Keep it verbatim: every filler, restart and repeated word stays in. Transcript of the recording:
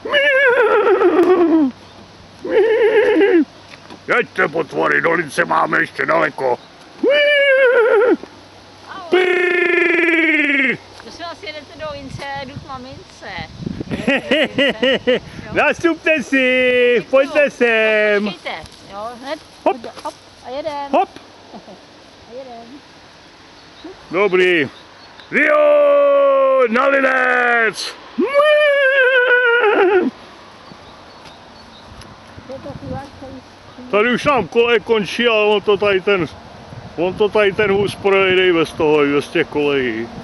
Jeďte potvory, do Lince máme ještě daleko. Prosím vás, jedete do Lince, jdu k mamince. Nastupte si, pojďte sem. Počkejte, jo, hned. Hop. Hop a jeden. Hop. A jeden. Dobrý. Rio, na Linec. Tady už nám kolej končí, ale on to tady ten, on to tady ten vůz projede bez toho, bez těch kolejí.